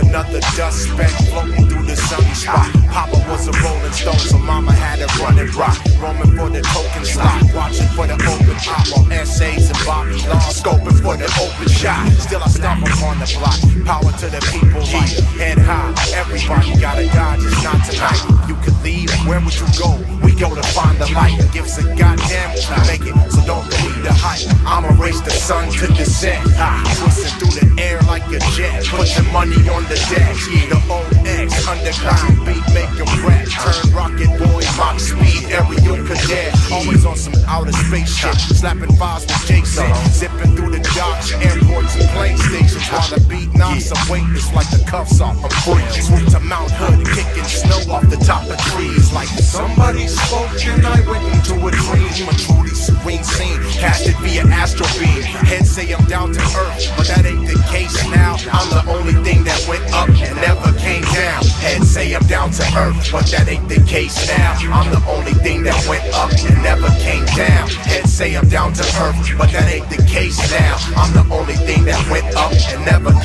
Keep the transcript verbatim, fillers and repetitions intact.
Another dust speck floating through the sunny spot. Papa was a rolling stone, so mama had to run and rock. Roaming for the token slot, watching for the open op on essays and Bobby Law, scoping for the open shot. Still I stomp upon the block. Power to the people, like head high. Everybody gotta die, just not tonight. You could leave, where would you go? We go to find the light. Gifts a goddamn to make it, so don't believe the hype. I'ma race the sun to descent, twisting through the air like a jet, putting money on the deck. The O X underground beat maker rap, turn rocket boy, Mach speed, aerial cadet. Always on some outer space shit, slapping fives with Jason, zipping through the docks, airports and plane stations while the beat knocks some weight. It's like the cuffs off. I'm free. Swoop to Mount Hood, kicking snow off the top of trees. Like somebody spoke and I went into a dream. A truly serene scene, casted via astral beam. Heads say I'm down to earth, but that ain't the case now. I'm the only thing that went up and never came down. Heads say I'm down to earth, but that ain't the case now. I'm the only thing that went up and never came down. Heads say I'm down to earth, but that ain't the case now. I'm the only thing that went up and never